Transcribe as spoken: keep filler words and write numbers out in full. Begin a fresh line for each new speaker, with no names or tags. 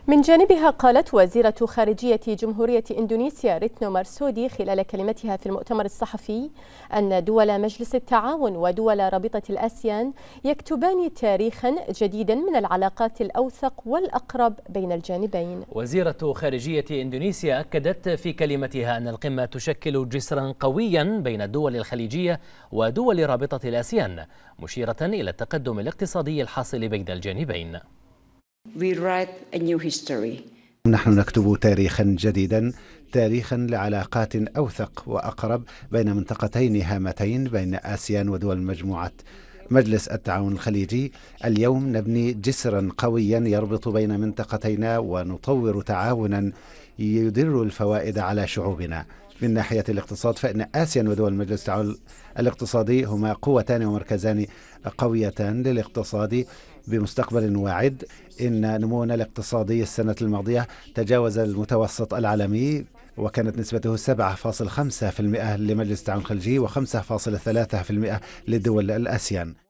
من جانبها قالت وزيرة خارجية جمهورية إندونيسيا ريتنو مارسودي خلال كلمتها في المؤتمر الصحفي أن دول مجلس التعاون ودول رابطة الآسيان يكتبان تاريخا جديدا من العلاقات الأوثق والأقرب بين الجانبين.
وزيرة خارجية إندونيسيا أكدت في كلمتها أن القمة تشكل جسرا قويا بين الدول الخليجية ودول رابطة الآسيان، مشيرة إلى التقدم الاقتصادي الحاصل بين الجانبين.
We write a new history.
نحن نكتب تاريخا جديدا، تاريخا لعلاقات أوثق وأقرب بين منطقتين هامتين بين آسيان ودول مجموعة مجلس التعاون الخليجي. اليوم نبني جسرا قويا يربط بين منطقتينا ونطور تعاونا يدر الفوائد على شعوبنا. من ناحية الاقتصاد فإن آسيان ودول مجلس التعاون الاقتصادي هما قوتان ومركزان قويتان للاقتصاد بمستقبل واعد. إن نمونا الاقتصادي السنة الماضية تجاوز المتوسط العالمي، وكانت نسبته سبعة فاصلة خمسة بالمئة لمجلس التعاون الخليجي وخمسة فاصلة ثلاثة بالمئة للدول الآسيان.